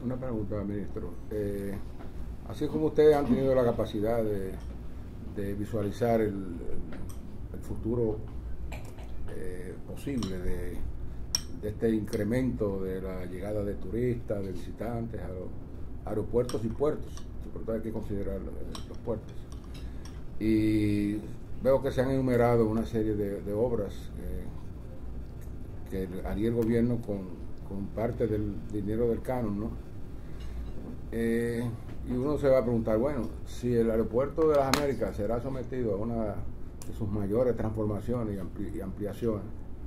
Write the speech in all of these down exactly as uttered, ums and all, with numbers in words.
una pregunta, ministro. Eh, así como ustedes han tenido la capacidad de, de visualizar el, el, el futuro eh, posible de, de este incremento de la llegada de turistas, de visitantes a los aeropuertos y puertos, sobre todo hay que considerar los puertos. Y veo que se han enumerado una serie de, de obras eh, que haría el gobierno con, con parte del dinero del canon, ¿no? Eh, y uno se va a preguntar, bueno, si el aeropuerto de las Américas será sometido a una de sus mayores transformaciones y, ampli y ampliaciones,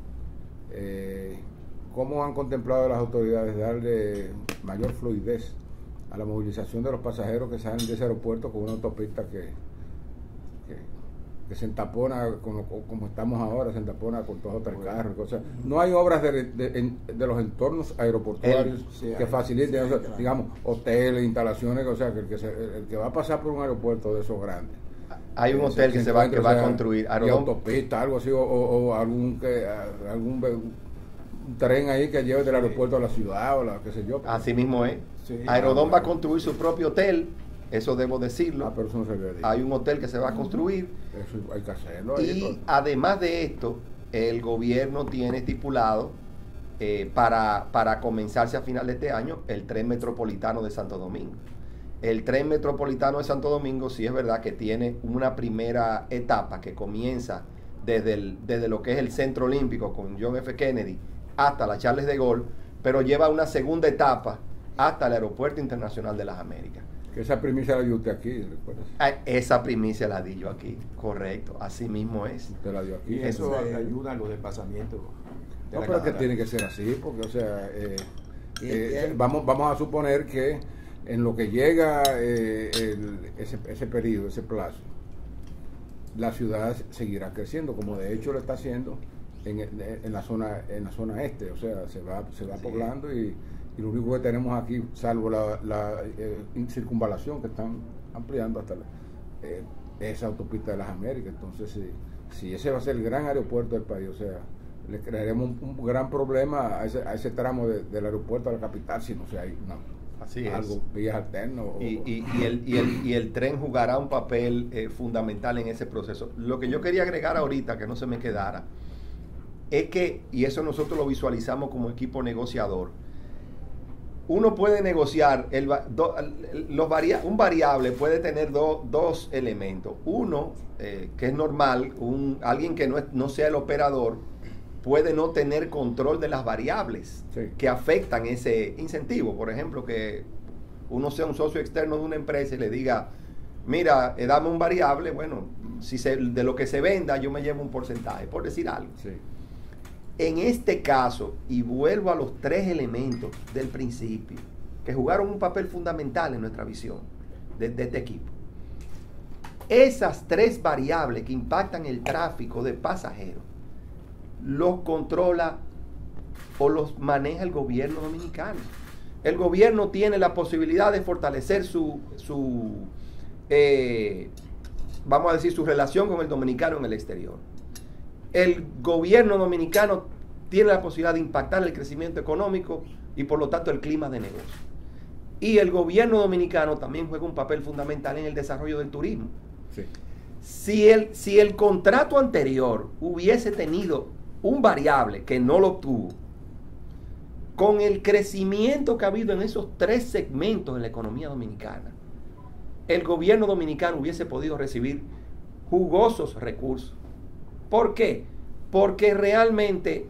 eh, ¿cómo han contemplado las autoridades darle mayor fluidez a la movilización de los pasajeros que salen de ese aeropuerto con una autopista que, que, que se entapona, como, como estamos ahora, se entapona con dos o tres carros? O sea, no hay obras de, de, de, de los entornos aeroportuarios el, sí, que faciliten, sí, o sea, claro, digamos, hoteles, instalaciones, o sea, que el que, se, el que va a pasar por un aeropuerto de esos grandes. Hay un hotel que, que se va, que va a construir. Y autopista, algo así, o, o, o algún que algún un tren ahí que lleve del aeropuerto a la ciudad o la qué sé yo. Así mismo es. Sí, Aerodón ah, va a construir su propio hotel, eso debo decirlo. Ah, pero eso no se ve. Hay un hotel que se va a construir. Eso hay que hacerlo. Y ahí, además de esto, el gobierno tiene estipulado eh, para, para comenzarse a final de este año el tren metropolitano de Santo Domingo. El tren metropolitano de Santo Domingo sí es verdad que tiene una primera etapa que comienza desde, el, desde lo que es el Centro Olímpico con John F. Kennedy hasta la Charles de Gaulle, pero lleva una segunda etapa hasta el Aeropuerto Internacional de las Américas. Que esa primicia la dio usted aquí, ¿recuerdas? Esa primicia la di yo aquí, correcto, así mismo es. Usted la dio aquí. Y eso entonces, ayuda a los desplazamientos. De no, pero es que tiene que ser así, porque, o sea, eh, eh, vamos, vamos a suponer que en lo que llega eh, el, ese, ese periodo, ese plazo, la ciudad seguirá creciendo, como de hecho lo está haciendo en, en la zona en la zona este, o sea, se va se va sí. poblando y, y lo único que tenemos aquí, salvo la, la eh, circunvalación que están ampliando hasta la, eh, esa autopista de las Américas. Entonces, si, si ese va a ser el gran aeropuerto del país, o sea, le crearemos un, un gran problema a ese, a ese tramo de, del aeropuerto a la capital, si no se hay una Así algo, es. vías alternas. Y, y, y, el, y, el, y el tren jugará un papel eh, fundamental en ese proceso. Lo que yo quería agregar ahorita, que no se me quedara, es que, y eso nosotros lo visualizamos como equipo negociador, uno puede negociar, el, do, los varia, un variable puede tener do, dos elementos. Uno, eh, que es normal, un, alguien que no, es, no sea el operador, puede no tener control de las variables sí. que afectan ese incentivo. Por ejemplo, que uno sea un socio externo de una empresa y le diga, mira, eh, dame un variable, bueno, si se, de lo que se venda yo me llevo un porcentaje, por decir algo. Sí. En este caso, y vuelvo a los tres elementos del principio, que jugaron un papel fundamental en nuestra visión de, de este equipo. Esas tres variables que impactan el tráfico de pasajeros, los controla o los maneja el gobierno dominicano. El gobierno tiene la posibilidad de fortalecer su, su eh, vamos a decir, su relación con el dominicano en el exterior. El gobierno dominicano tiene la posibilidad de impactar el crecimiento económico y por lo tanto el clima de negocio. Y el gobierno dominicano también juega un papel fundamental en el desarrollo del turismo. Sí. Si el, si el contrato anterior hubiese tenido un variable que no lo obtuvo, con el crecimiento que ha habido en esos tres segmentos en la economía dominicana, el gobierno dominicano hubiese podido recibir jugosos recursos. ¿Por qué? Porque realmente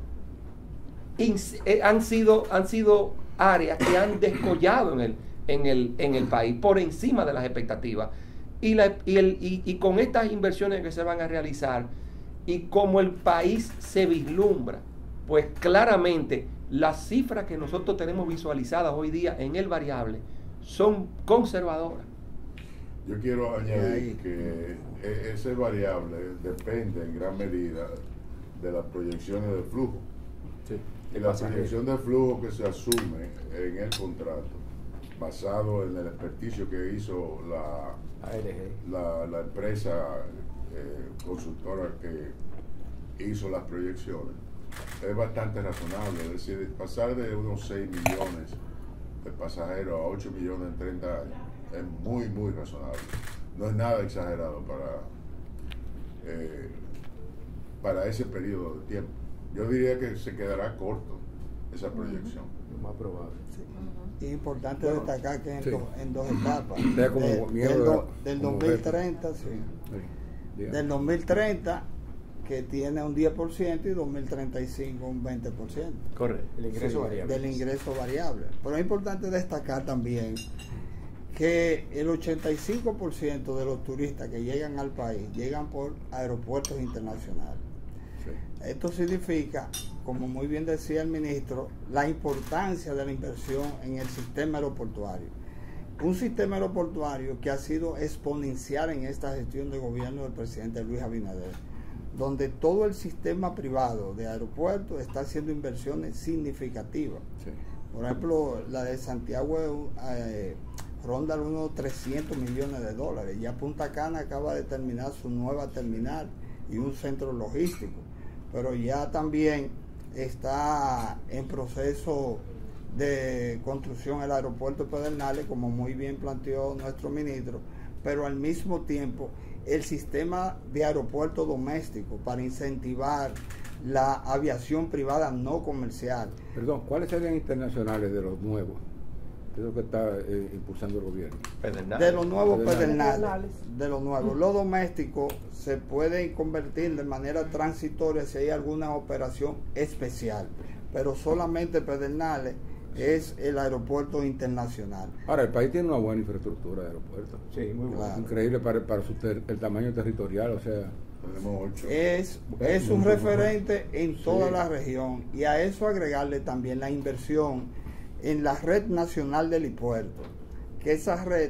han sido, han sido áreas que han descollado en el, en el, en el país por encima de las expectativas. Y, la, y, el, y, y con estas inversiones que se van a realizar, y como el país se vislumbra, pues claramente las cifras que nosotros tenemos visualizadas hoy día en el variable son conservadoras. Yo quiero añadir que ese variable depende en gran medida de las proyecciones de flujo. Sí. Y la proyección de flujo que se asume en el contrato, basado en el experticio que hizo la, la, la empresa eh, consultora que hizo las proyecciones, es bastante razonable. Es decir, pasar de unos seis millones de pasajeros a ocho millones en treinta años es muy, muy razonable. No es nada exagerado para, eh, para ese periodo de tiempo. Yo diría que se quedará corto esa proyección. Lo más probable. Sí. Y es importante Bueno, destacar que en, sí. dos, en dos etapas. Sea como De- miembro del, de la- do- del como dos mil treinta, sí. Sí, dígame. Del dos mil treinta, que tiene un diez por ciento, y dos mil treinta y cinco un veinte por ciento. Correcto. El ingreso Sí, variable. del ingreso variable. Pero es importante destacar también que el ochenta y cinco por ciento de los turistas que llegan al país llegan por aeropuertos internacionales. Sí. Esto significa, como muy bien decía el ministro, la importancia de la inversión en el sistema aeroportuario. Un sistema aeroportuario que ha sido exponencial en esta gestión de gobierno del presidente Luis Abinader, donde todo el sistema privado de aeropuertos está haciendo inversiones significativas. Sí. Por ejemplo, la de Santiago eh, ronda unos trescientos millones de dólares. Ya Punta Cana acaba de terminar su nueva terminal y un centro logístico, pero ya también está en proceso de construcción el aeropuerto de Pedernales, como muy bien planteó nuestro ministro, pero al mismo tiempo el sistema de aeropuerto doméstico para incentivar la aviación privada no comercial. Perdón, ¿cuáles serían internacionales de los nuevos? ¿Qué es lo que está eh, impulsando el gobierno? Pedernales. De los nuevos Pedernales. pedernales, de los nuevos. Los domésticos se pueden convertir de manera transitoria si hay alguna operación especial, pero solamente Pedernales es el aeropuerto internacional. Ahora, el país tiene una buena infraestructura de aeropuertos. Sí, muy bueno. Claro. Increíble para, para su ter- el tamaño territorial, o sea... Tenemos ocho. Es, es un referente en toda Sí. la región, y a eso agregarle también la inversión en la red nacional del helipuerto, que esa red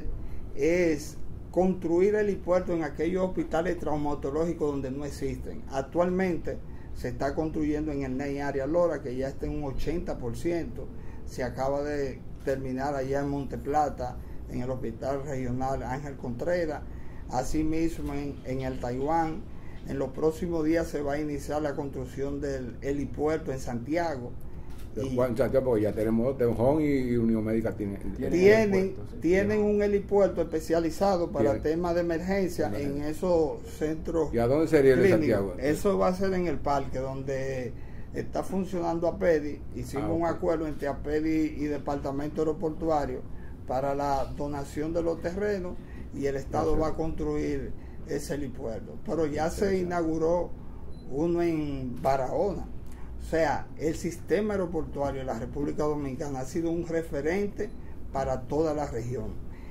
es construir el helipuerto en aquellos hospitales traumatológicos donde no existen. Actualmente se está construyendo en el N E I Área Lora, que ya está en un ochenta por ciento, se acaba de terminar allá en Monteplata, en el Hospital Regional Ángel Contreras, asimismo en, en el Taiwán. En los próximos días se va a iniciar la construcción del helipuerto en Santiago. De Y Juan Santiago, porque ya tenemos Teujón y Unión Médica tiene, Tienen tienen, helipuerto, sí. tienen un helipuerto especializado para Tienen. temas de emergencia De en emergencia. esos centros ¿Y a dónde sería el de clínicos. Santiago? Eso va a ser en el parque, donde está funcionando APEDI. Hicimos Ah, ok. un acuerdo entre APEDI y Departamento Aeroportuario para la donación de los terrenos, y el Estado Perfecto. va a construir ese helipuerto. Pero ya se Interesante. inauguró uno en Barahona. O sea, el sistema aeroportuario de la República Dominicana ha sido un referente para toda la región.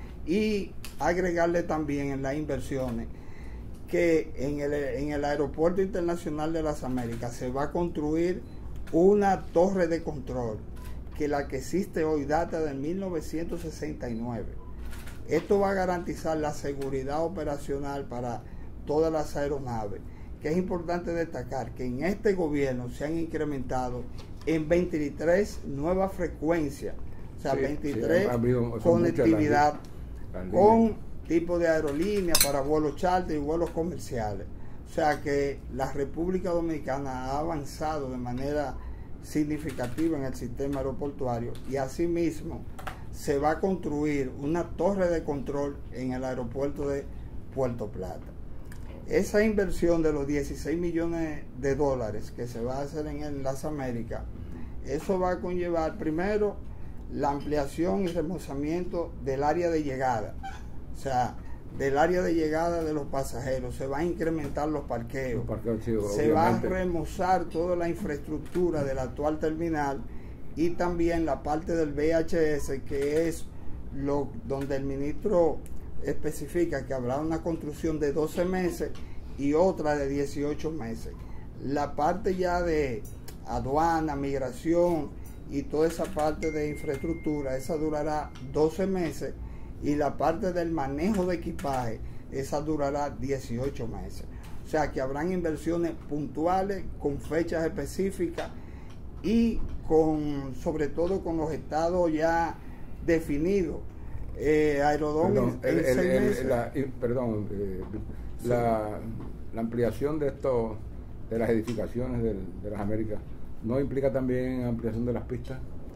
Y agregarle también en las inversiones que en el, en el Aeropuerto Internacional de las Américas se va a construir una torre de control, que la que existe hoy data de mil novecientos sesenta y nueve. Esto va a garantizar la seguridad operacional para todas las aeronaves, que es importante destacar que en este gobierno se han incrementado en veintitrés nuevas frecuencias, o sea, Sí, veintitrés sí, ha habido- son muchas conectividad las líneas. con tipo de aerolínea para vuelos charter y vuelos comerciales. O sea que la República Dominicana ha avanzado de manera significativa en el sistema aeroportuario, y asimismo se va a construir una torre de control en el aeropuerto de Puerto Plata. Esa inversión de los dieciséis millones de dólares que se va a hacer en, en las Américas, eso va a conllevar primero la ampliación y remozamiento del área de llegada, o sea, del área de llegada de los pasajeros. Se va a incrementar los parqueos, Los parqueos, sí, se va a obviamente. remozar toda la infraestructura del actual terminal, y también la parte del V H S, que es lo donde el ministro especifica que habrá una construcción de doce meses y otra de dieciocho meses. La parte ya de aduana, migración y toda esa parte de infraestructura, esa durará doce meses, y la parte del manejo de equipaje, esa durará dieciocho meses. O sea que habrán inversiones puntuales con fechas específicas y con, sobre todo con los estados ya definidos. Eh, Aerodón Perdón, en, el- en el- seis el- meses. la, y- perdón, eh, la, la ampliación de esto, de las edificaciones del- de las Américas, ¿no implica también ampliación de las pistas?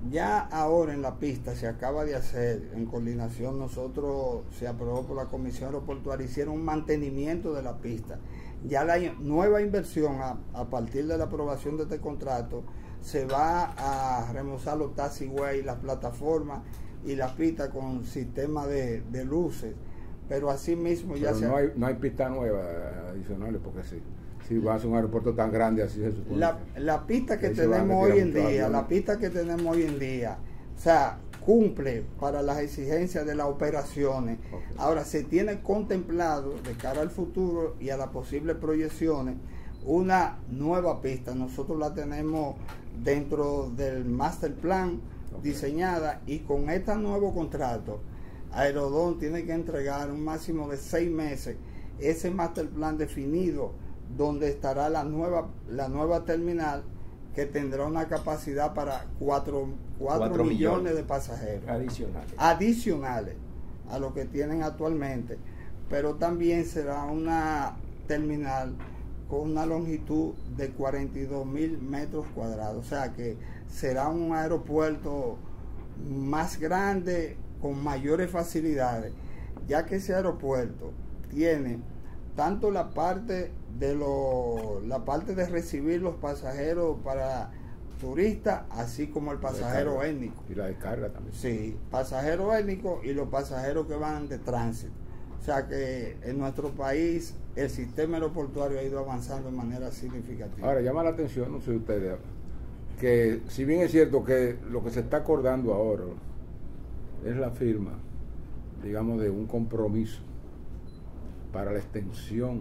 ya ahora en la pista se acaba de hacer, en coordinación nosotros, se aprobó por la Comisión Aeroportuaria, hicieron un mantenimiento de la pista. Ya la nueva inversión a, a partir de la aprobación de este contrato se va a remozar los taxiway, las plataformas y las pistas con sistema de, de luces, pero así mismo ya pero se... no hay, no hay pistas nuevas adicionales porque sí. Si va a ser un aeropuerto tan grande, así se supone. La, la pista que tenemos hoy en día, la pista que tenemos hoy en día, o sea, cumple para las exigencias de las operaciones. Okay. Ahora, se tiene contemplado de cara al futuro y a las posibles proyecciones una nueva pista. Nosotros la tenemos dentro del master plan okay. diseñada, y con este nuevo contrato, Aerodón tiene que entregar un máximo de seis meses ese master plan definido, donde estará la nueva la nueva terminal, que tendrá una capacidad para cuatro millones, millones de pasajeros adicionales adicionales a lo que tienen actualmente, pero también será una terminal con una longitud de cuarenta y dos mil metros cuadrados, o sea que será un aeropuerto más grande, con mayores facilidades, ya que ese aeropuerto tiene tanto la parte de lo, la parte de recibir los pasajeros para turistas, así como el pasajero étnico. Y la descarga también. Sí, pasajero étnico y los pasajeros que van de tránsito. O sea que en nuestro país el sistema aeroportuario ha ido avanzando de manera significativa. Ahora, llama la atención, no sé ustedes, que si bien es cierto que lo que se está acordando ahora es la firma, digamos, de un compromiso para la extensión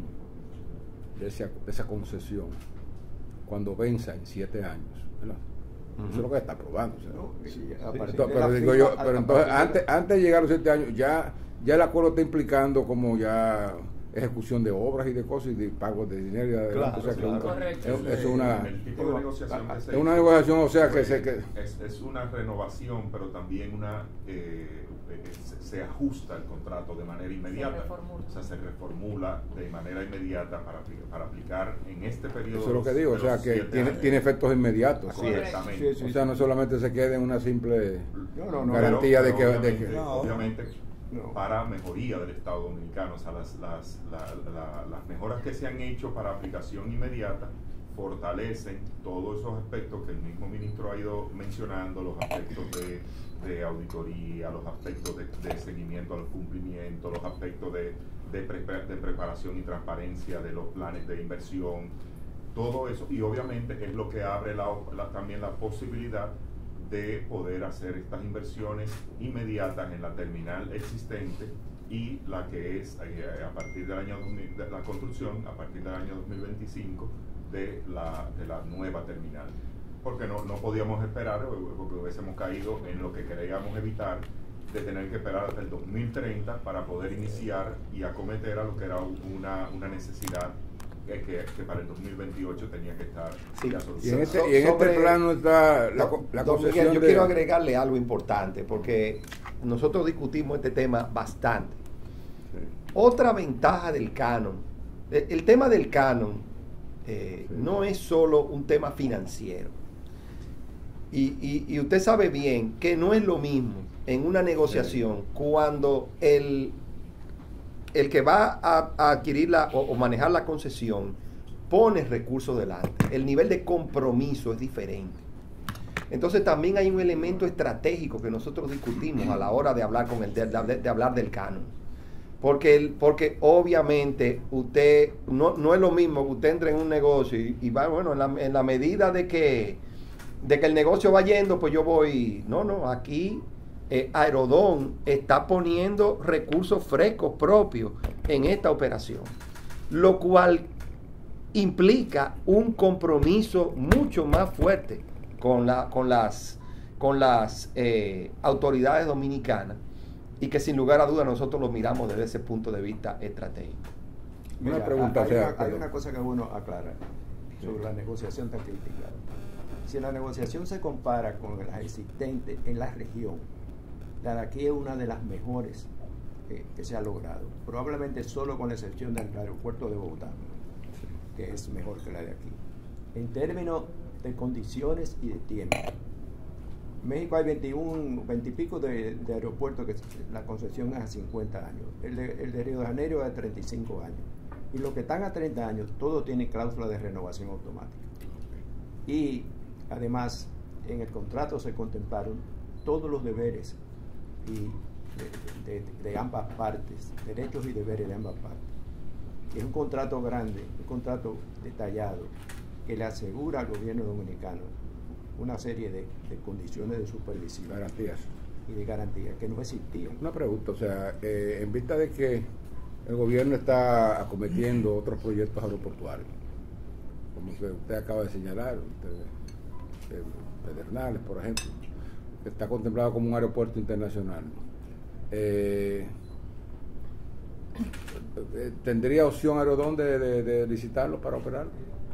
de esa, de esa concesión cuando venza en siete años, ¿verdad? Uh-huh. Eso es lo que está aprobando. ¿Sí? No, sí, sí, pero, pero digo yo, pero entonces antes, antes de llegar a los siete años ya, ya el acuerdo está implicando como ya ejecución de obras y de cosas y de pagos de dinero y de adelante. Claro, o sea, claro. que Correcto. Es, es una el tipo de negociación que se es una negociación, o sea que, se, que es, es una renovación, pero también una eh, se, se ajusta el contrato de manera inmediata, se o sea se reformula de manera inmediata para, para aplicar en este periodo. Eso es lo que digo, o sea que tiene, tiene efectos inmediatos. Correctamente. Sí, sí, o sea, no solamente se quede en una simple no, no, no, garantía pero, pero de, que, obviamente, de que no. obviamente No. para mejoría del Estado Dominicano, o sea, las, las, la, la, las mejoras que se han hecho para aplicación inmediata fortalecen todos esos aspectos que el mismo ministro ha ido mencionando, los aspectos de, de auditoría, los aspectos de, de seguimiento a los cumplimientos, los aspectos de, de, pre, de preparación y transparencia de los planes de inversión, todo eso, y obviamente es lo que abre la, la, también la posibilidad de poder hacer estas inversiones inmediatas en la terminal existente y la que es eh, a partir del año de la construcción a partir del año dos mil veinticinco de la, de la nueva terminal, porque no, no podíamos esperar, porque hubiésemos caído en lo que queríamos evitar, de tener que esperar hasta el dos mil treinta para poder iniciar y acometer a lo que era una, una necesidad Que, que, que para el dos mil veintiocho tenía que estar sí. ya y en este, y en este plano está la, la don concesión Miguel, yo de... quiero agregarle algo importante porque nosotros discutimos este tema bastante. Sí. Otra ventaja del canon, el, el tema del canon eh, sí. no es solo un tema financiero, y, y, y usted sabe bien que no es lo mismo en una negociación sí. cuando el el que va a, a adquirir la, o, o manejar la concesión pone recursos delante. El nivel de compromiso es diferente. Entonces también hay un elemento estratégico que nosotros discutimos a la hora de hablar con el de, de, de hablar del canon. Porque, el, porque obviamente usted no, no es lo mismo que usted entre en un negocio y, y va, bueno, en la, en la medida de que, de que el negocio va yendo, pues yo voy, no, no, aquí Eh, Aerodón está poniendo recursos frescos propios en esta operación, lo cual implica un compromiso mucho más fuerte con, la, con las, con las eh, autoridades dominicanas, y que sin lugar a dudas nosotros lo miramos desde ese punto de vista estratégico. Mira, una pregunta, hay, sea, una, hay una cosa que uno aclara sobre sí. la negociación tan criticada. Si la negociación se compara con las existentes en la región, la de aquí es una de las mejores eh, que se ha logrado, probablemente solo con la excepción del aeropuerto de Bogotá, que es mejor que la de aquí. En términos de condiciones y de tiempo, En México hay veintiuno, veinte y pico de, de aeropuertos que la concesión es a cincuenta años. El de, el de Río de Janeiro es a treinta y cinco años. Y los que están a treinta años, todos tienen cláusula de renovación automática. Y además, en el contrato se contemplaron todos los deberes y de, de, de ambas partes, derechos y deberes de ambas partes. Y es un contrato grande, un contrato detallado, que le asegura al gobierno dominicano una serie de, de condiciones de supervisión. Garantías. Y de garantías que no existían. Una pregunta, o sea, eh, en vista de que el gobierno está acometiendo otros proyectos aeroportuarios, como que usted acaba de señalar, usted, eh, Pedernales, por ejemplo, que está contemplado como un aeropuerto internacional. Eh, ¿Tendría opción Aerodón de, de, de licitarlo para operar?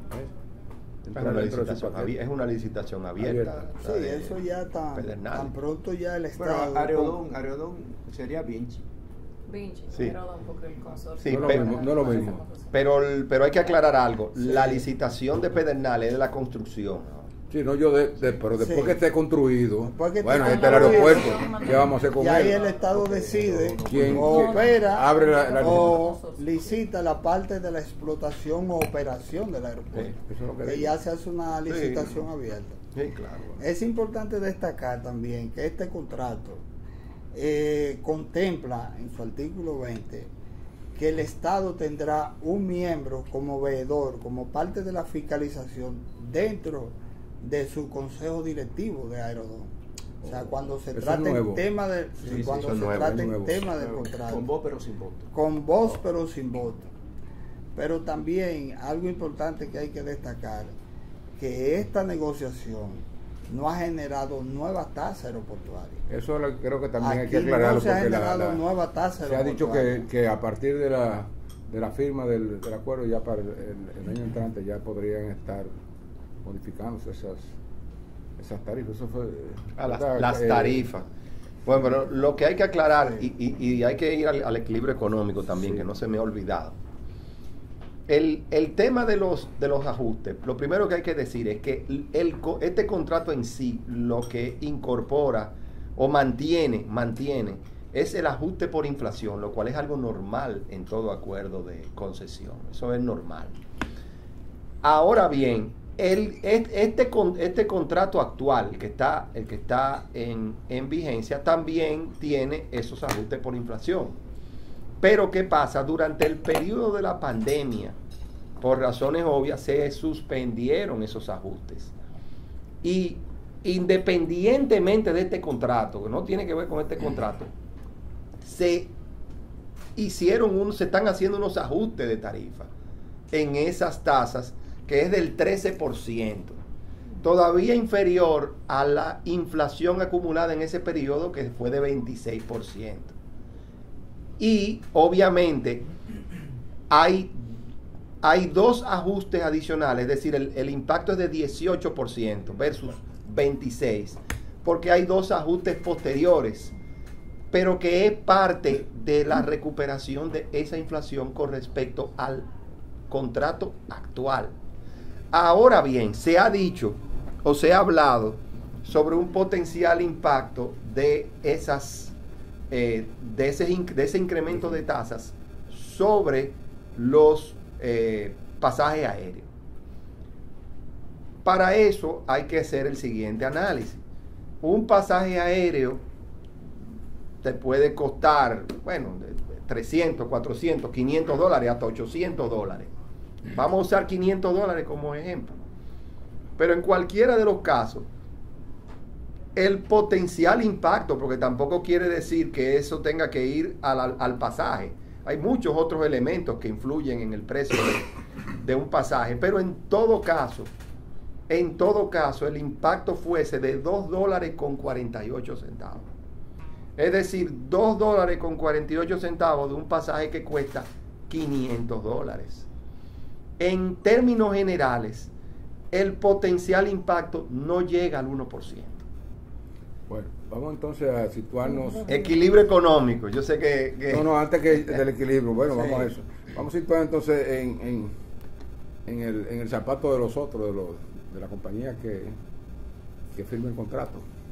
Es una, licitación abierta, es una licitación abierta. abierta. Sí, eso ya tan, tan pronto ya el Estado... Bueno, Aerodón, Aerodón sería Vinci. Vinci, sí. Aerodón, porque el consorcio... Sí, no, pero, lo mismo, no lo mismo. Pero, pero hay que aclarar algo. Sí. La licitación de Pedernales es de la construcción. Sí, no, yo de, de pero después sí. que esté construido, que bueno, este es el aeropuerto, ¿qué vamos a hacer con él? Y ahí el Estado decide quién opera abre la, la o licita la parte de la explotación o operación del aeropuerto. Sí, eso es lo que, que ya se hace una licitación sí. abierta. Sí, claro. Es importante destacar también que este contrato eh, contempla en su artículo veinte que el Estado tendrá un miembro como veedor, como parte de la fiscalización dentro de su consejo directivo de Aerodón. O sea, cuando se trata el tema de sí, cuando sí, se nuevo, trata el tema del contrato. Con voz pero sin voto. Con voz pero sin voto. Pero también algo importante que hay que destacar, que esta negociación no ha generado nuevas tasas aeroportuarias. Eso lo, creo que también Aquí hay que aclararlo. No se ha generado la, la, nueva tasa se ha dicho que, que a partir de la de la firma del, del acuerdo ya para el, el, el año entrante ya podrían estar modificándose esas esas tarifas. Eso fue, a las, las tarifas. Bueno, pero lo que hay que aclarar, sí. y, y, y hay que ir al, al equilibrio económico también, sí. que no se me ha olvidado. El, el tema de los, de los ajustes, lo primero que hay que decir es que el, este contrato en sí lo que incorpora o mantiene, mantiene es el ajuste por inflación, lo cual es algo normal en todo acuerdo de concesión. Eso es normal. Ahora bien, el, este, este contrato actual, que está, el que está en, en vigencia, también tiene esos ajustes por inflación. Pero ¿qué pasa? Durante el periodo de la pandemia, por razones obvias, se suspendieron esos ajustes. Y independientemente de este contrato, que no tiene que ver con este contrato, se hicieron un, se están haciendo unos ajustes de tarifa en esas tasas, que es del trece por ciento, todavía inferior a la inflación acumulada en ese periodo, que fue de veintiséis por ciento. Y obviamente hay, hay dos ajustes adicionales, es decir, el, el impacto es de dieciocho por ciento versus veintiséis por ciento, porque hay dos ajustes posteriores, pero que es parte de la recuperación de esa inflación con respecto al contrato actual. Ahora bien, se ha dicho o se ha hablado sobre un potencial impacto de esas eh, de, ese, de ese incremento de tasas sobre los eh, pasajes aéreos. Para eso hay que hacer el siguiente análisis. Un pasaje aéreo te puede costar, bueno, trescientos, cuatrocientos, quinientos dólares, hasta ochocientos dólares. Vamos a usar quinientos dólares como ejemplo. Pero en cualquiera de los casos, el potencial impacto, porque tampoco quiere decir que eso tenga que ir al, al pasaje. Hay muchos otros elementos que influyen en el precio de, de un pasaje, pero en todo caso, en todo caso, el impacto fuese de dos dólares con cuarenta y ocho centavos. Es decir, dos dólares con cuarenta y ocho centavos de un pasaje que cuesta quinientos dólares. En términos generales, el potencial impacto no llega al uno por ciento. Bueno, vamos entonces a situarnos... Equilibrio económico, yo sé que... que... No, no, antes que del equilibrio, bueno, sí. Vamos a eso. Vamos a situar entonces en, en, en, el, en el zapato de los otros, de, los, de la compañía que, que firma el contrato.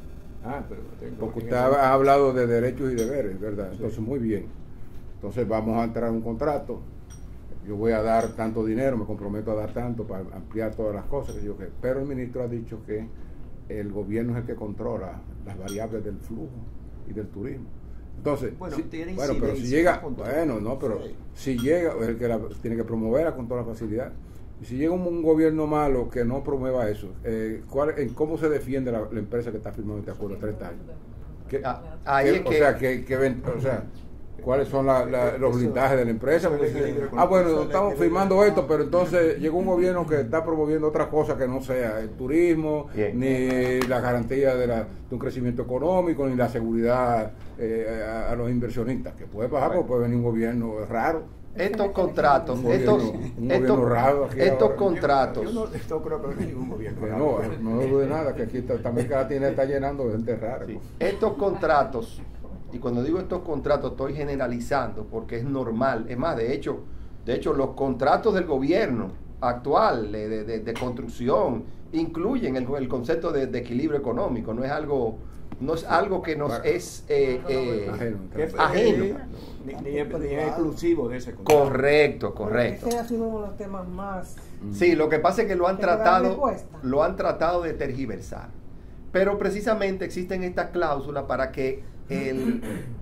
Ah, pero tengo porque usted ha hablado de derechos y deberes, ¿verdad? Entonces, sí. Muy bien. Entonces vamos a entrar en un contrato. Yo voy a dar tanto dinero, me comprometo a dar tanto para ampliar todas las cosas. Que yo, que, pero el ministro ha dicho que el gobierno es el que controla las variables del flujo y del turismo. Entonces, bueno, si, bueno pero si llega, bueno, no, pero sí. Si llega, el que la, tiene que promoverla con toda la facilidad. Y si llega un, un gobierno malo que no promueva eso, eh, ¿cuál, en ¿cómo se defiende la, la empresa que está firmando este acuerdo a treinta años? ¿Qué, ah, ahí qué, es o, que, sea, que, que, o sea, ¿cuáles son la, la, los blindajes de la empresa? Porque, ah, bueno, estamos firmando esto, pero entonces llegó un gobierno que está promoviendo otra cosa que no sea el turismo, bien. Ni la garantía de, la, de un crecimiento económico, ni la seguridad eh, a, a los inversionistas, que puede pasar bueno. Porque puede venir un gobierno raro. Estos contratos, un estos, gobierno, un estos, raro aquí estos ahora. contratos. Yo, yo no esto creo que no hay ningún gobierno que raro. No, no dude nada, que aquí está, también la tiene está llenando de gente rara. Sí. Estos contratos, y cuando digo estos contratos estoy generalizando porque es normal. Es más, de hecho, de hecho los contratos del gobierno actual de, de, de construcción incluyen el, el concepto de, de equilibrio económico. No es algo, no es algo que nos es eh, eh, ajeno. ajeno. Ni, ni, es, ni es exclusivo de ese contrato. Correcto, correcto. Ese ha sido uno de los temas más. Sí, lo que pasa es que lo han tratado, lo han tratado de tergiversar. Pero precisamente existen estas cláusulas para que el,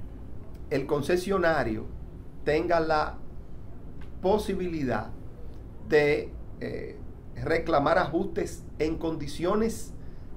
el concesionario tenga la posibilidad de eh, reclamar ajustes en condiciones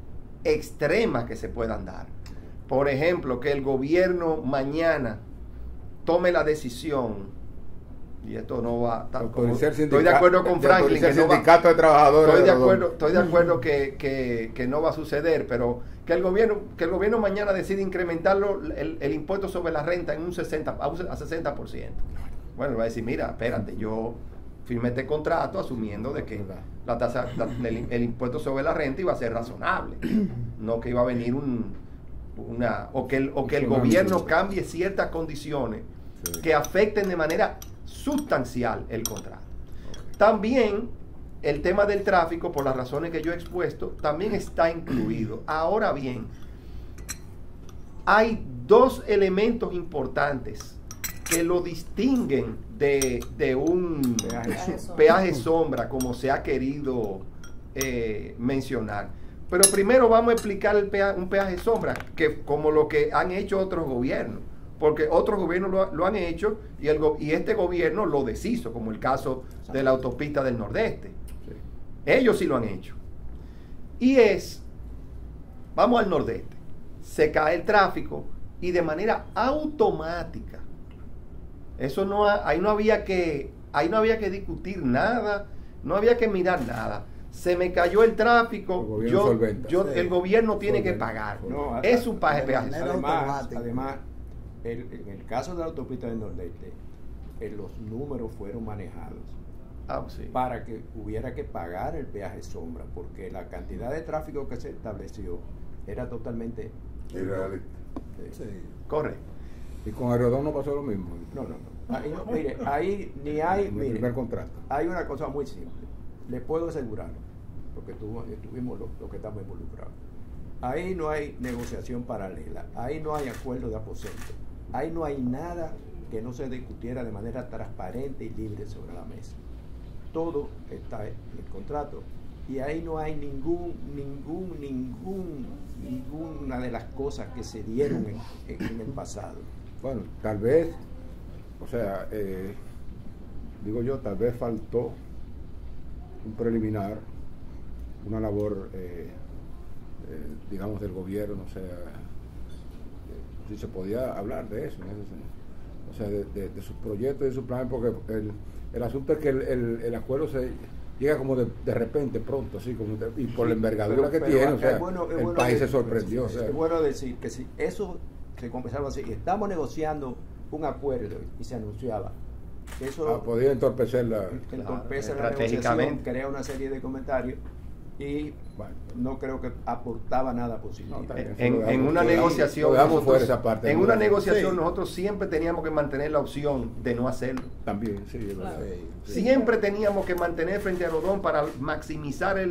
extremas que se puedan dar. Por ejemplo, que el gobierno mañana tome la decisión, y esto no va tan como, estoy de acuerdo con Franklin que no va, de trabajadores estoy de acuerdo, estoy de acuerdo que, que, que no va a suceder, pero que el gobierno que el gobierno mañana decide incrementarlo el, el impuesto sobre la renta en un sesenta a sesenta por ciento. Bueno, va a decir, mira, espérate, yo firmé este contrato asumiendo de que la tasa la, el, el impuesto sobre la renta iba a ser razonable, no que iba a venir un una o que el, o que el gobierno cambie ciertas condiciones sí. que afecten de manera sustancial el contrato. También el tema del tráfico, por las razones que yo he expuesto, también está incluido. Ahora bien, hay dos elementos importantes que lo distinguen de, de un peaje, peaje sombra, como se ha querido eh, mencionar. Pero primero vamos a explicar el peaje, un peaje sombra, que como lo que han hecho otros gobiernos, porque otros gobiernos lo, lo han hecho y, el, y este gobierno lo deshizo, como el caso de la autopista del Nordeste. Sí. Ellos sí lo han hecho. Y es, vamos al Nordeste, se cae el tráfico y de manera automática, eso no, ahí no había que, ahí no había que discutir nada, no había que mirar nada. Se me cayó el tráfico, el yo, yo, sí. el gobierno tiene solventa. que pagar. No, hasta, es un paje peaje. Además, además el, en el caso de la autopista del Nordeste, eh, los números fueron manejados ah, sí. para que hubiera que pagar el peaje sombra, porque la cantidad de tráfico que se estableció era totalmente irreal. Sí. Correcto. Y con Aerodón no pasó lo mismo. No, no, no. Ahí, no, mire, ahí ni hay. Mire, primer contrato. Hay una cosa muy simple. Le puedo asegurar, porque estuvimos los lo que estamos involucrados. Ahí no hay negociación paralela, ahí no hay acuerdo de aposento, ahí no hay nada que no se discutiera de manera transparente y libre sobre la mesa. Todo está en el contrato y ahí no hay ningún, ningún, ningún, ninguna de las cosas que se dieron en, en, en el pasado. Bueno, tal vez, o sea, eh, digo yo, tal vez faltó un preliminar, una labor, eh, eh, digamos, del gobierno, o sea, eh, si se podía hablar de eso, ¿no? O sea, de, de, de sus proyectos y de sus planes, porque el, el asunto es que el, el, el acuerdo se llega como de, de repente, pronto, así como de, y por sí, la envergadura pero, que pero tiene, o sea, bueno, el bueno país de, se sorprendió. Es, o sea. es bueno decir que si eso se conversaba así, estamos negociando un acuerdo y se anunciaba. Eso ah, podía entorpecer la, entorpece la negociación, crea una serie de comentarios y bueno, no creo que aportaba nada positivo. No, en, en, en una negociación, nosotros, esa parte, en una negociación sí. nosotros siempre teníamos que mantener la opción de no hacerlo. También, sí, claro. sí. Siempre teníamos que mantener frente a Rodón para maximizar el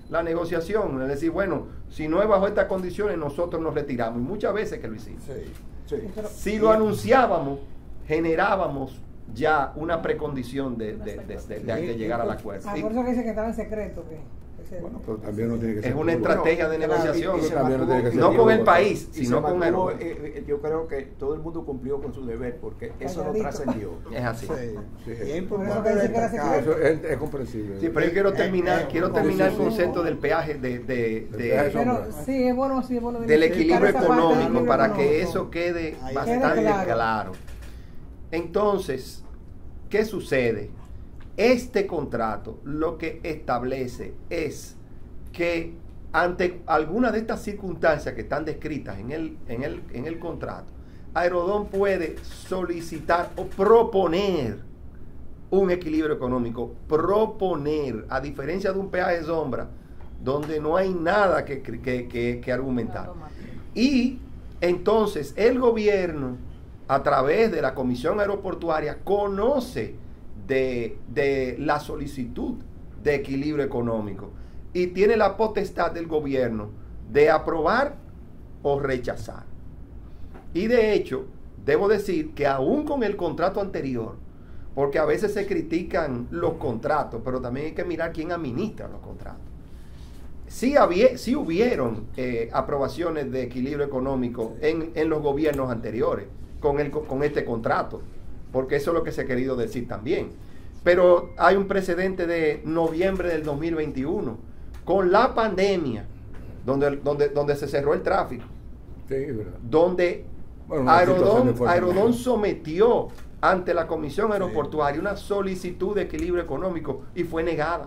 la negociación, es decir, bueno, si no es bajo estas condiciones, nosotros nos retiramos, y muchas veces que lo hicimos. Sí, sí. Si lo anunciábamos, generábamos ya una precondición de, de, de, de, de, de llegar al acuerdo. Ah, por eso que dice que estaba en secreto. Que, que bueno, pero también no tiene que ser es una estrategia de bueno, negociación, y, y también no, tiene que ser no con el equivocado. país, sino con el... Eh, eh, yo creo que todo el mundo cumplió con su deber, porque eso no trascendió. Es así. Sí, Sí, y es sí. importante Por eso que dice que era destacar- Eso es, es comprensible. Sí, pero yo quiero terminar, Eh, eh, quiero eh, terminar el sí, sí, concepto sí. del peaje, de, de, Del de- peaje Pero sombra. sí, es bueno, sí, es bueno. del equilibrio esa parte del económico equilibrio para que económico. eso quede Ahí bastante quede claro. claro. Entonces, ¿qué sucede? Este contrato lo que establece es que ante alguna de estas circunstancias que están descritas en el, en el, en el contrato, Aerodón puede solicitar o proponer un equilibrio económico, proponer, a diferencia de un peaje sombra, donde no hay nada que, que, que, que argumentar. Y entonces el gobierno, a través de la Comisión Aeroportuaria, conoce de, de la solicitud de equilibrio económico y tiene la potestad del gobierno de aprobar o rechazar. Y de hecho, debo decir que aún con el contrato anterior, porque a veces se critican los contratos, pero también hay que mirar quién administra los contratos. Sí, había, sí hubieron eh, aprobaciones de equilibrio económico en, en los gobiernos anteriores con, el, con este contrato, porque eso es lo que se ha querido decir también. Pero hay un precedente de noviembre del dos mil veintiuno, con la pandemia, donde, donde, donde se cerró el tráfico, Sí, es verdad. donde Bueno, una situación de Aerodón, fuerza Aerodón mayor. sometió ante la Comisión Aeroportuaria una solicitud de equilibrio económico y fue negada.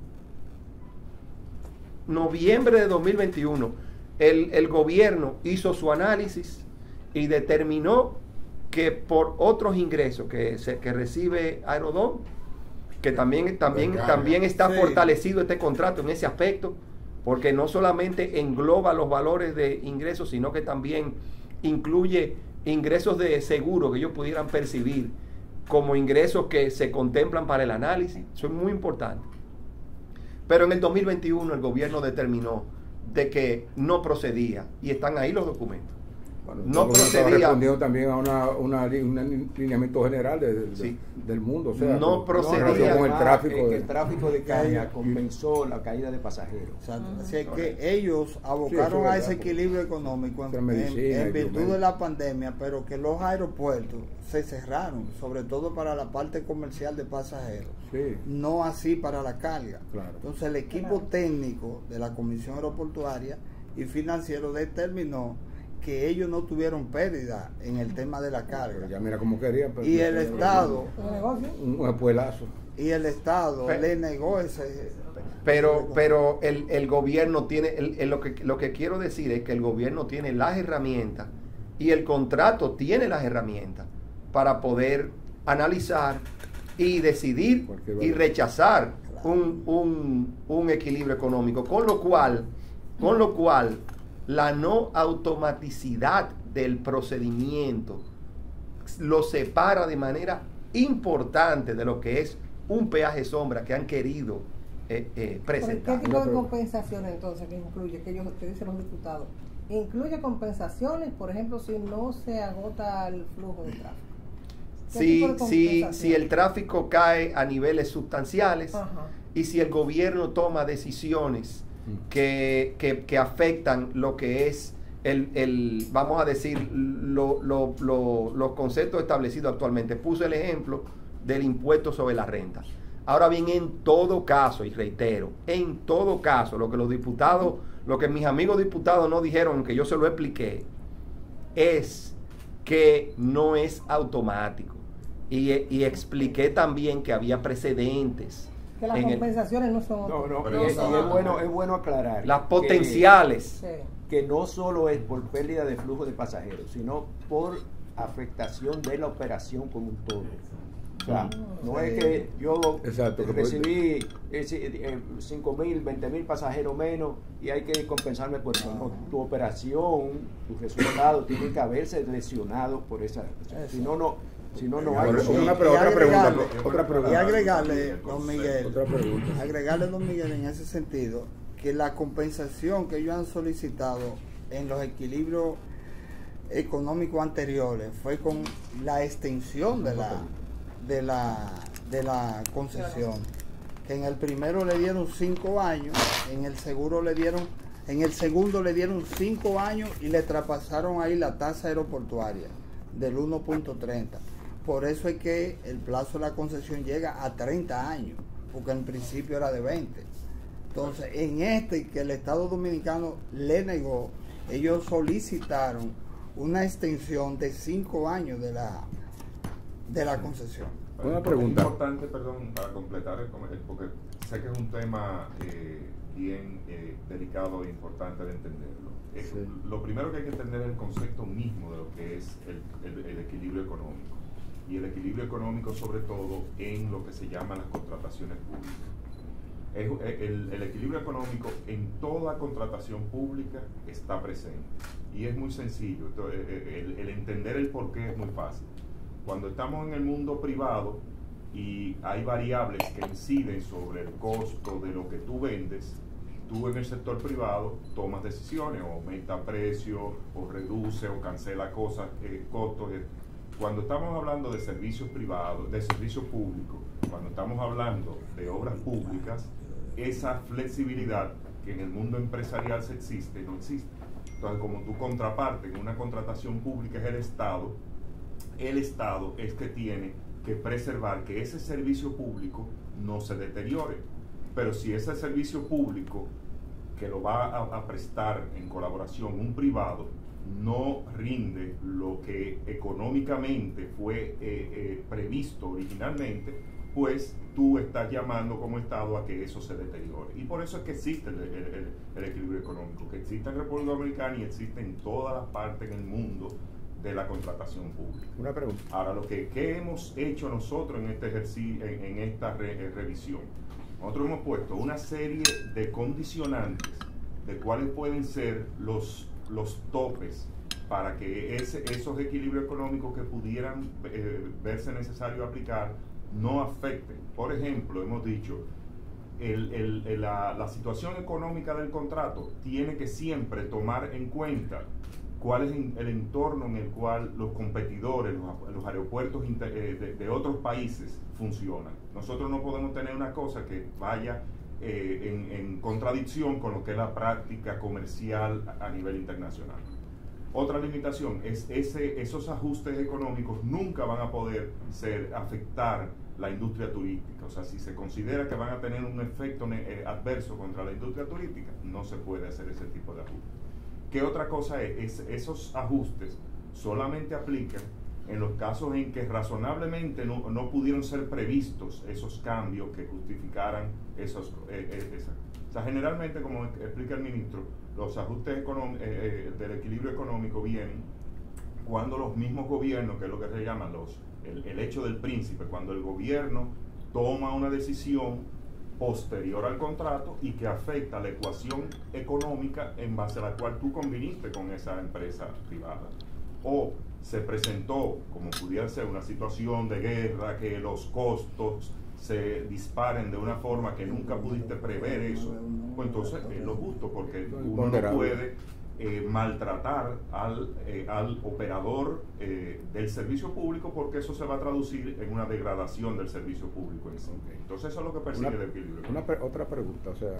Noviembre de dos mil veintiuno, el, el gobierno hizo su análisis y determinó que por otros ingresos que, se, que recibe Aerodón, que también, también, también está Sí. fortalecido este contrato en ese aspecto, porque no solamente engloba los valores de ingresos, sino que también incluye ingresos de seguro que ellos pudieran percibir como ingresos que se contemplan para el análisis. Eso es muy importante. Pero en el dos mil veintiuno el gobierno determinó de que no procedía, y están ahí los documentos. Bueno, No porque estaba procedía. respondiendo también a una, una, li- un lineamiento general de- de- Sí. del mundo. O sea, No con- procedía. en relación con el Además, tráfico. eh, que de- el tráfico de carga compensó la caída de pasajeros. Exacto. Así es que ellos abocaron Sí, eso es a ese verdad, equilibrio económico en, Otra en- medicina, en virtud instrumentos. de la pandemia, pero que los aeropuertos se cerraron, sobre todo para la parte comercial de pasajeros, Sí. no así para la carga. Claro. Entonces el equipo Claro. técnico de la Comisión Aeroportuaria y financiero determinó que ellos no tuvieron pérdida en el tema de la Pero carga. ya mira como querían. pero- Y el Estado, ¿Un negocio? Un espuelazo. y el Estado Pe- le negó ese... Pero, pero el, el gobierno tiene, el, el- lo, que, lo que quiero decir es que el gobierno tiene las herramientas y el contrato tiene las herramientas para poder analizar y decidir Cualquier y valor. rechazar un, un, un equilibrio económico, con lo cual, con lo cual la no automaticidad del procedimiento lo separa de manera importante de lo que es un peaje sombra que han querido eh, eh, ¿Pero presentar. ¿Qué tipo No, de pero- compensaciones entonces que incluye, que ellos que dicen los diputados? ¿Incluye compensaciones, por ejemplo, si no se agota el flujo de tráfico? ¿Qué Si, tipo de si, compensación? si el tráfico cae a niveles sustanciales Ajá. y si el gobierno toma decisiones que, que, que afectan lo que es el, el vamos a decir, lo- lo- lo- los conceptos establecidos actualmente. Puse el ejemplo del impuesto sobre la renta. Ahora bien, en todo caso, y reitero, en todo caso, lo que los diputados, lo que mis amigos diputados no dijeron, que yo se lo expliqué, es que no es automático. Y, y expliqué también que había precedentes. Que las en el- compensaciones no son... No, no, Pero y, es, eso- y es bueno, es bueno aclarar las que- potenciales. Sí. que no solo es por pérdida de flujo de pasajeros, sino por afectación de la operación como un todo. O sea, no es que yo Exacto, que recibí cinco mil, veinte mil pasajeros menos y hay que compensarme por eso. No, tu operación, tu resultado tiene que haberse lesionado por esa. Si no, no, si no, no hay. Ahora, Sí, una y pre- otra pregunta, agregarle- otra pregunta. Y agregarle, don Miguel, Otra pregunta. agregarle, don Miguel, en ese sentido, que la compensación que ellos han solicitado en los equilibrios económicos anteriores fue con la extensión de la de la de la concesión, que en el primero le dieron cinco años, en el seguro le dieron en el segundo le dieron cinco años y le traspasaron ahí la tasa aeroportuaria del uno punto treinta. Por eso es que el plazo de la concesión llega a treinta años, porque en principio era de veinte. Entonces, en este que el Estado Dominicano le negó, ellos solicitaron una extensión de cinco años de la de la concesión. Una pregunta. Es importante, perdón, para completar, porque sé que es un tema eh, bien eh, delicado e importante de entenderlo. Es, sí. Lo primero que hay que entender es el concepto mismo de lo que es el, el, el equilibrio económico. Y el equilibrio económico sobre todo en lo que se llaman las contrataciones públicas. Es, el, el equilibrio económico en toda contratación pública está presente. Y es muy sencillo. Entonces, el, el entender el porqué es muy fácil. Cuando estamos en el mundo privado y hay variables que inciden sobre el costo de lo que tú vendes, tú en el sector privado tomas decisiones, o aumenta precio, o reduce, o cancela cosas, eh, costos. Cuando estamos hablando de servicios privados, de servicios públicos, cuando estamos hablando de obras públicas, esa flexibilidad que en el mundo empresarial se existe, no existe. Entonces, como tu contraparte en una contratación pública es el Estado, el Estado es que tiene que preservar que ese servicio público no se deteriore. Pero si ese servicio público que lo va a, a prestar en colaboración un privado no rinde lo que económicamente fue eh, eh, previsto originalmente, pues tú estás llamando como Estado a que eso se deteriore. Y por eso es que existe el, el, el, el equilibrio económico, que existe en República Dominicana y existe en todas las partes en el mundo de la contratación pública. Una pregunta. Ahora, lo que, ¿qué hemos hecho nosotros en este ejercicio, en, en esta re, eh, revisión? Nosotros hemos puesto una serie de condicionantes de cuáles pueden ser los, los topes para que ese, esos equilibrios económicos que pudieran eh, verse necesario aplicar no afecten. Por ejemplo, hemos dicho, el, el, el, la, la situación económica del contrato tiene que siempre tomar en cuenta cuál es el entorno en el cual los competidores, los, los aeropuertos inter, eh, de, de otros países funcionan. Nosotros no podemos tener una cosa que vaya eh, en, en contradicción con lo que es la práctica comercial a, a nivel internacional. Otra limitación es ese, esos ajustes económicos nunca van a poder ser, afectar la industria turística. O sea, si se considera que van a tener un efecto eh, adverso contra la industria turística, no se puede hacer ese tipo de ajustes. ¿Qué otra cosa es? es? Esos ajustes solamente aplican en los casos en que razonablemente no, no pudieron ser previstos esos cambios que justificaran esos... Eh, eh, esas. O sea, generalmente, como explica el ministro, los ajustes eh, eh, del equilibrio económico vienen cuando los mismos gobiernos, que es lo que se llama los, el, el hecho del príncipe, cuando el gobierno toma una decisión posterior al contrato y que afecta la ecuación económica en base a la cual tú conviniste con esa empresa privada. O se presentó, como pudiera ser una situación de guerra, que los costos se disparen de una forma que nunca pudiste prever eso, pues entonces es lo justo, porque uno no puede eh, maltratar al, eh, al operador eh, del servicio público, porque eso se va a traducir en una degradación del servicio público en sí. Entonces eso es lo que persigue una, el equilibrio. Una, otra pregunta, o sea,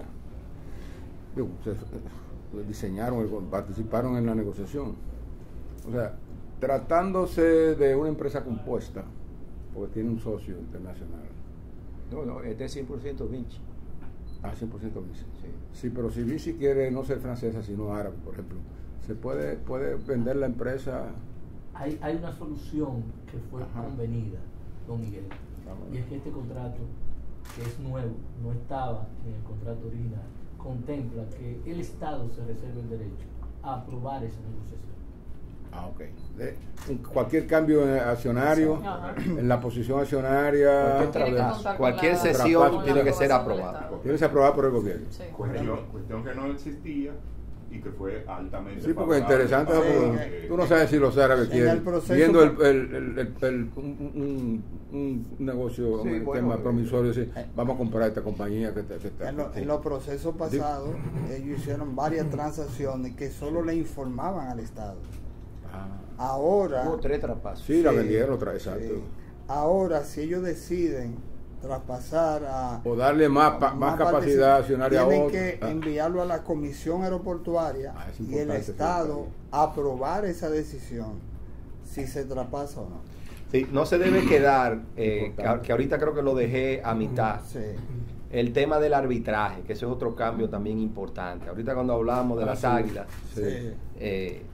digo, ustedes diseñaron, participaron en la negociación, o sea, tratándose de una empresa compuesta, porque tiene un socio internacional. No, no, este es cien por ciento Vinci. Ah, cien por ciento Vinci. Sí. Sí, pero si Vinci quiere no ser francesa, sino árabe, por ejemplo, ¿se puede, puede vender la empresa? Hay, hay una solución que fue Ajá. convenida, don Miguel, Vamos. y es que este contrato, que es nuevo, no estaba en el contrato original, contempla que el Estado se reserve el derecho a aprobar esa negociación. Ah, ok. De, cualquier cambio accionario, Ajá. en la posición accionaria, cualquier, cualquier sesión tiene que ser aprobada. Tiene que ser aprobada por el gobierno. Sí. Cuestión, cuestión que no existía y que fue altamente sí, porque es interesante, para, eh, tú no sabes si los árabes quieren, viendo el, el, el, el, el, un, un, un negocio, sí, un bueno, tema promisorio, sí, eh, vamos a comprar esta compañía que, te, que está. En, lo, en los procesos pasados, sí, ellos hicieron varias transacciones que solo le informaban al Estado. Ah. Ahora... Hubo tres traspasos. Sí, sí, la vendieron, otra, exacto. Sí. Ahora, si ellos deciden traspasar a... o darle más, pa, más, más capacidad accionaria a otro, tienen que ah. enviarlo a la Comisión Aeroportuaria ah, y el Estado aprobar esa decisión, si se traspasa o no. Sí, no se debe quedar, eh, que, que ahorita creo que lo dejé a mitad, sí, el tema del arbitraje, que ese es otro cambio también importante. Ahorita cuando hablamos de ah, las sí, águilas, sí. Eh,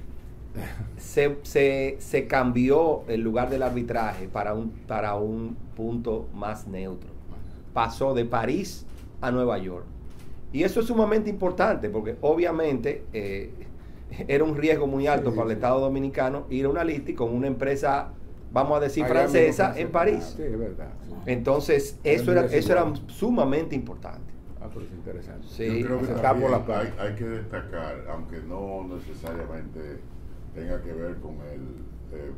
Se, se, se cambió el lugar del arbitraje para un, para un punto más neutro. Pasó de París a Nueva York. Y eso es sumamente importante porque obviamente eh, era un riesgo muy alto sí, para el sí. Estado Dominicano ir a una lista y con una empresa, vamos a decir, Allá francesa en París. Sí, es verdad, sí. Entonces, eso era, eso era sumamente importante. Ah, pero es interesante. Sí. Yo creo que también hay, hay que destacar, aunque no necesariamente tenga que ver con el, eh,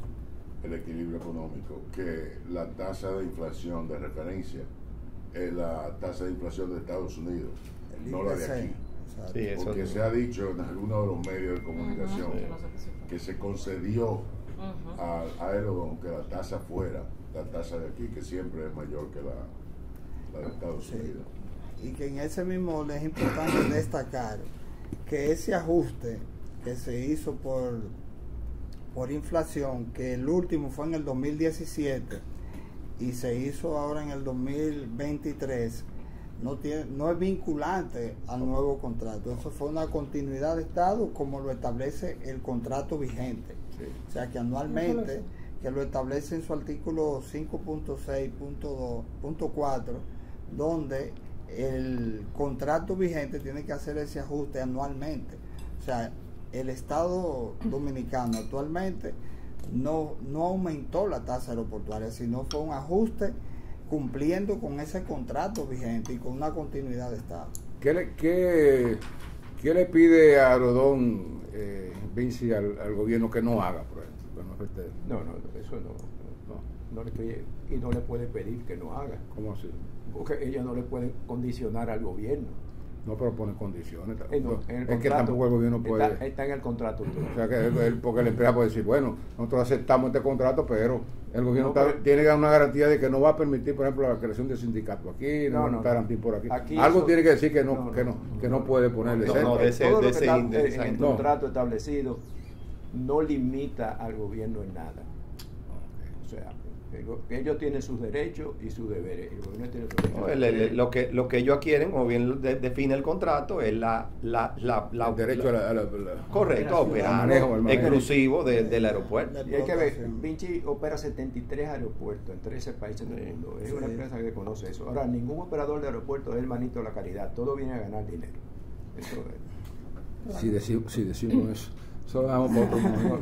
el equilibrio económico, que la tasa de inflación de referencia es la tasa de inflación de Estados Unidos, no la de aquí. Sí, porque eso se ha dicho en algunos de los medios de comunicación uh-huh. que se concedió uh-huh. a, a Aerodón que la tasa fuera la tasa de aquí, que siempre es mayor que la, la de Estados sí. Unidos. Y que en ese mismo orden es importante destacar que ese ajuste que se hizo por, por inflación, que el último fue en el dos mil diecisiete y se hizo ahora en el dos mil veintitrés, no, tiene, no es vinculante al nuevo contrato. Eso fue una continuidad de Estado como lo establece el contrato vigente. Sí. O sea que anualmente, que lo establece en su artículo cinco punto seis punto cuatro, donde el contrato vigente tiene que hacer ese ajuste anualmente. O sea, el Estado Dominicano actualmente no, no aumentó la tasa aeroportuaria, sino fue un ajuste cumpliendo con ese contrato vigente y con una continuidad de Estado. ¿Qué le, qué, qué le pide a Aerodón, eh, Vinci, al, al gobierno que no haga, por ejemplo? No, no, eso no, no, no le pide, y no le puede pedir que no haga. ¿Cómo así? Porque ella no le puede condicionar al gobierno. No, pero pone condiciones. Eh, no, es contrato, que tampoco el gobierno puede. Está, está en el contrato. O sea, que el, porque la empresa puede decir, bueno, nosotros aceptamos este contrato, pero el gobierno no, está, pero, tiene que dar una garantía de que no va a permitir, por ejemplo, la creación de sindicatos aquí, no, no, no garantir por aquí. aquí Algo eso, tiene que decir que no, no, que no, que no puede ponerle. No, no, de ese, todo de ese está, índice, en el contrato establecido no limita al gobierno en nada. O sea, ellos tienen sus derechos y sus deberes. El gobierno tiene sus derechos. No, el, el, lo que lo que ellos quieren, o bien de, define el contrato, es la la la, la el derecho la, a la, a la, la correcto, a operar manejo, exclusivo de, del aeropuerto. Y hay que ver, Vinci opera setenta y tres aeropuertos en trece países del mundo. Es sí. una empresa que conoce eso. Ahora, ningún operador de aeropuerto es el manito de la caridad. Todo viene a ganar dinero. Eso es. Si decimos, si decimos eso, solo damos por otro mejor.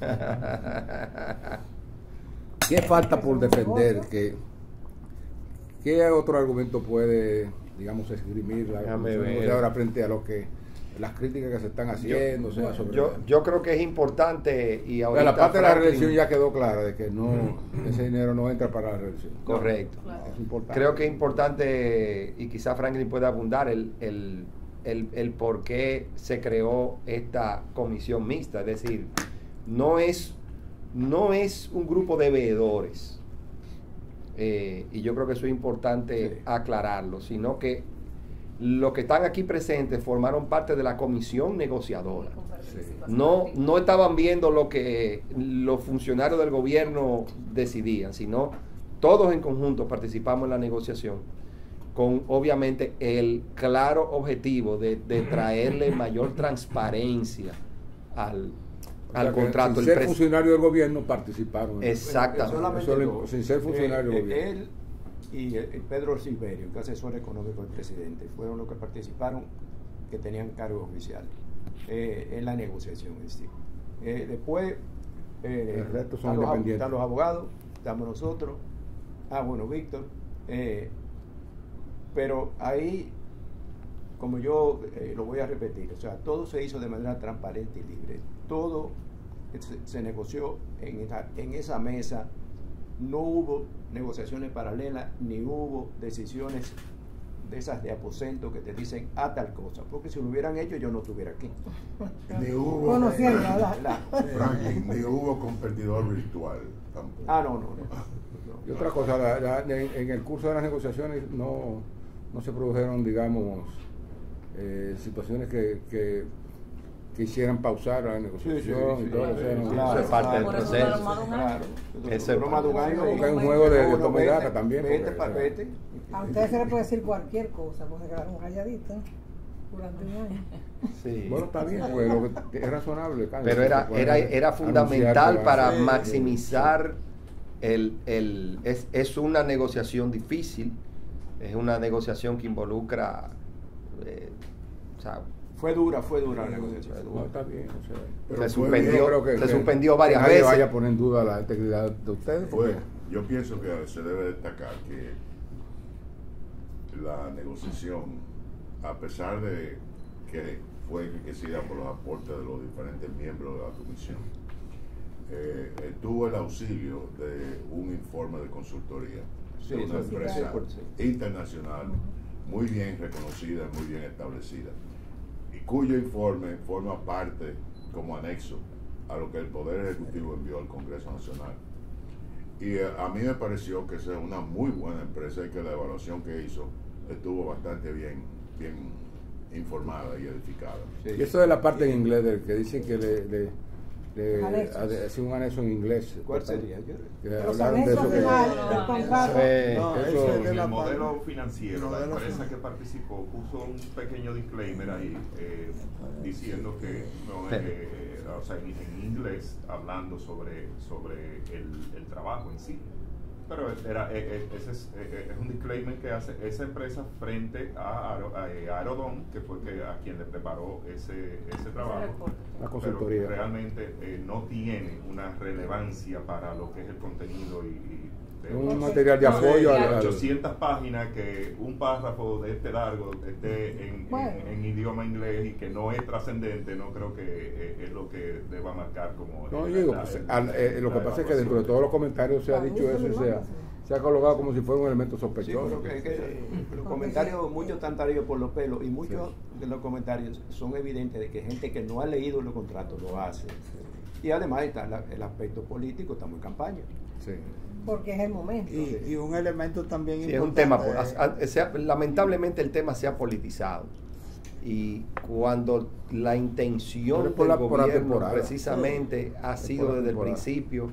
¿Qué falta por defender? ¿Qué, qué otro argumento puede, digamos, esgrimir la de ahora frente a lo que las críticas que se están haciendo? Yo, sea, sobre yo, yo creo que es importante y ahorita la parte Franklin, de la reelección ya quedó clara de que no mm. ese dinero no entra para la reelección. Correcto. Claro. Es importante. Creo que es importante y quizá Franklin pueda abundar el, el, el, el por qué se creó esta comisión mixta. Es decir, no es No es un grupo de veedores, eh, y yo creo que eso es importante sí. aclararlo, sino que los que están aquí presentes formaron parte de la comisión negociadora. Sí. No, no estaban viendo lo que los funcionarios del gobierno decidían, sino todos en conjunto participamos en la negociación, con obviamente el claro objetivo de, de traerle mayor transparencia al al o sea, contrato. Sin ser el funcionario del gobierno participaron. Exactamente. Solo, sin ser funcionario eh, del gobierno. Él y el, el Pedro Silverio, que es asesor económico del presidente, fueron los que participaron, que tenían cargo oficial eh, en la negociación en sí. Eh, después, eh, el resto son están, independientes. Los, están los abogados, estamos nosotros, ah, bueno, Víctor, eh, pero ahí como yo eh, lo voy a repetir, o sea, todo se hizo de manera transparente y libre. Todo se, se negoció en esa, en esa mesa. No hubo negociaciones paralelas, ni hubo decisiones de esas de aposento que te dicen a tal cosa, porque si lo hubieran hecho yo no estuviera aquí. Ni hubo, Conociendo, la, la, Franklin, ni hubo competidor virtual tampoco. Ah, no, no, no. no. Y otra cosa, la, la, en, en el curso de las negociaciones no, no se produjeron, digamos, eh, situaciones que, que, que hicieran pausar la negociación. Sí, sí, sí, y todo, sí, o sea, no, claro, es parte del proceso. Claro. Ese es más de un año. Porque es un juego de, de toma y daca también. Vete, porque, pa, vete. a ustedes se les puede decir cualquier cosa, porque se quedaron calladitos durante un año. Sí. Bueno, está bien, pues, lo que es razonable. Cambio, pero era, era, era fundamental para sí, maximizar sí. el, el es, es una negociación difícil, es una negociación que involucra eh, o sea, fue dura, fue dura la negociación. No, está bien, o sea, pero se suspendió, que, se suspendió varias nadie veces. vaya a poner en duda la integridad de ustedes. Fue, yo pienso que se debe destacar que la negociación, a pesar de que fue enriquecida por los aportes de los diferentes miembros de la comisión, eh, tuvo el auxilio de un informe de consultoría sí, de una sí, empresa sí, sí. internacional muy bien reconocida, muy bien establecida, y cuyo informe forma parte como anexo a lo que el Poder Ejecutivo envió al Congreso Nacional. Y eh, a mí me pareció que esa es una muy buena empresa y que la evaluación que hizo estuvo bastante bien, bien informada y edificada. Sí. Y eso de la parte en inglés, del que dicen que le, le, le hace un anexo en inglés. ¿Cuál sería? Que hablaron de eso. Que, del contrato. Eh, no, eso, en el modelo financiero, la empresa que participó puso un pequeño disclaimer ahí eh, diciendo que no, eh, o sea, en, en inglés, hablando sobre, sobre el, el trabajo en sí. Pero era, eh, ese es, eh, es un disclaimer que hace esa empresa frente a, Aero, a, a Aerodón, que fue que, a quien le preparó ese, ese trabajo. La consultoría. Pero realmente eh, no tiene una relevancia para lo que es el contenido y, y de un material de apoyo de a ochocientas páginas, que un párrafo de este largo esté en, bueno. en, en idioma inglés y que no es trascendente, no creo que eh, es lo que deba marcar como no, el, digo, la, pues, el, al, eh, lo que pasa es que dentro de todos los comentarios se ha dicho eso y se ha, se ha colocado como si fuera un elemento sospechoso. Sí, que, que los comentarios, muchos están traídos por los pelos, y muchos sí. de los comentarios son evidentes de que gente que no ha leído los contratos lo hace. Sí. Y además está la, el aspecto político, estamos en campaña. Sí. Porque es el momento. Y, y un elemento también sí, importante. Es un tema, es, sea, lamentablemente el tema se ha politizado. Y cuando la intención del la, gobierno precisamente sí. ha sido desde el principio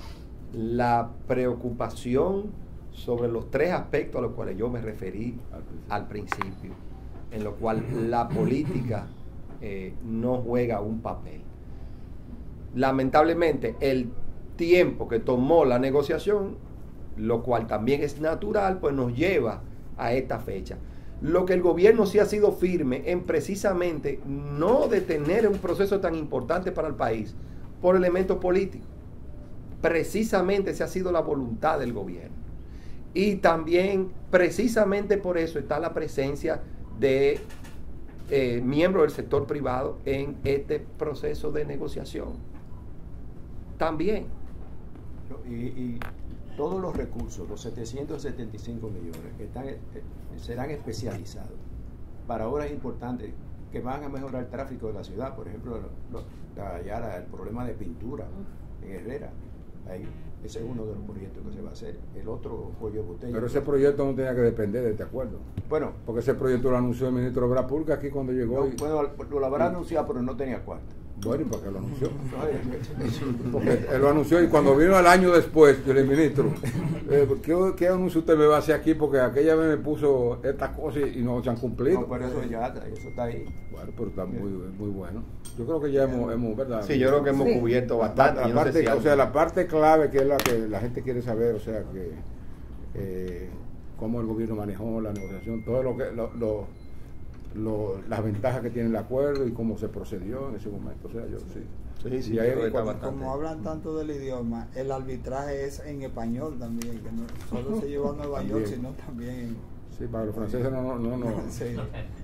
la preocupación sobre los tres aspectos a los cuales yo me referí al principio, al principio en lo cual la política eh, no juega un papel. Lamentablemente el tiempo que tomó la negociación, lo cual también es natural, pues nos lleva a esta fecha. Lo que el gobierno sí ha sido firme en precisamente no detener un proceso tan importante para el país por elementos políticos. Precisamente esa ha sido la voluntad del gobierno. Y también precisamente por eso está la presencia de eh, miembros del sector privado en este proceso de negociación. También. Y, y todos los recursos, los setecientos setenta y cinco millones, que están, eh, serán especializados para obras importantes que van a mejorar el tráfico de la ciudad. Por ejemplo, lo, lo, ya la, el problema de pintura en Herrera. Ahí, ese es uno de los proyectos que se va a hacer. El otro cuello de botella. Pero ese proyecto no tenía que depender de este acuerdo. Bueno, porque ese proyecto lo anunció el ministro de Obras Públicas aquí cuando llegó. No, y, bueno, lo habrá anunciado, pero no tenía cuarto. Bueno, ¿y para qué lo anunció? Porque él lo anunció y cuando vino al año después, yo le dije, ministro, eh, ¿qué, ¿qué anuncio usted me va a hacer aquí? Porque aquella vez me puso estas cosas y no se han cumplido. No, pero eso ya eso está ahí. Bueno, pero está muy, muy bueno. Yo creo que ya hemos, hemos ¿verdad? Sí, yo creo que hemos sí. cubierto bastante. La, la parte, no sé si o sea, la parte clave que es la que la gente quiere saber, o sea, que eh, cómo el gobierno manejó la negociación, todo lo que... Lo, lo, Lo, las ventajas que tiene el acuerdo y cómo se procedió en ese momento. O sea, yo sí. Sí, sí, y ahí, cuando, como hablan tanto del idioma, el arbitraje es en español también, que no solo se llevó a Nueva York, sino también en, sí, para los franceses no, no, no, no. Sí.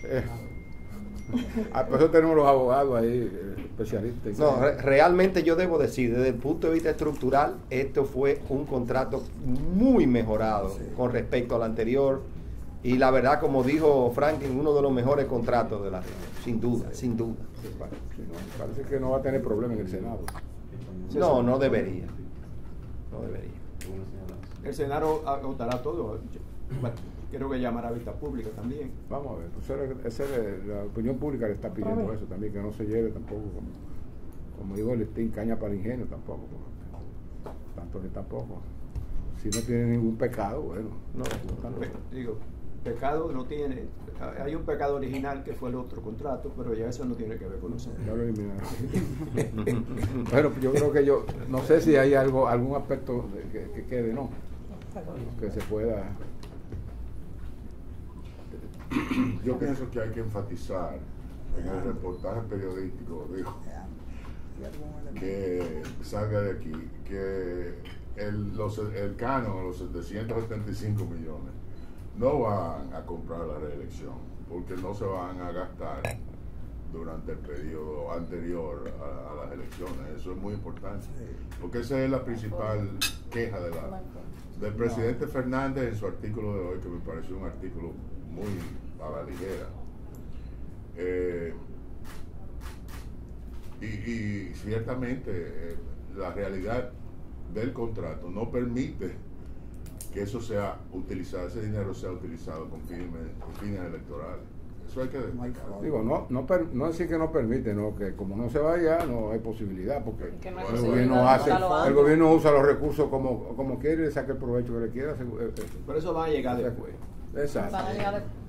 Eh. Ah, por eso tenemos los abogados ahí, especialistas. No, re realmente yo debo decir, desde el punto de vista estructural, esto fue un contrato muy mejorado sí. con respecto al anterior. Y la verdad, como dijo Franklin, uno de los mejores contratos de la región, sin duda, sí. sin duda. Sí, no, parece que no va a tener problema en el Senado. No, no debería. No debería. El Senado agotará todo. Bueno, creo que llamará a vista pública también. Vamos a ver, pues esa es la opinión pública le está pidiendo eso también, que no se lleve tampoco, como, como digo, el Steam caña para el ingenio tampoco, tanto que tampoco. Si no tiene ningún pecado, bueno, no, no Pe digo, pecado no tiene, hay un pecado original que fue el otro contrato, pero ya eso no tiene que ver con nosotros. Ya lo eliminaron. Bueno, yo creo que yo, no sé si hay algo, algún aspecto que, que quede, ¿no? Que se pueda... Yo pienso que hay que enfatizar en el reportaje periodístico, digo, que salga de aquí, que el, los, el canon, los setecientos setenta y cinco millones, no van a comprar la reelección, porque no se van a gastar durante el periodo anterior a, a las elecciones. Eso es muy importante, porque esa es la principal queja de la, del presidente Fernández en su artículo de hoy, que me pareció un artículo muy a la ligera. Eh, y, y ciertamente eh, la realidad del contrato no permite que eso sea utilizado, ese dinero sea utilizado con fines, con fines electorales. Eso hay que destacar. Digo, no, no, per, no decir que no permite, no, que como no se vaya, no hay posibilidad, porque no hay el, posibilidad gobierno hace, el gobierno usa los recursos como, como quiere y le saca el provecho que le quiera. Por eso van a llegar después. Exacto. Van a llegar después.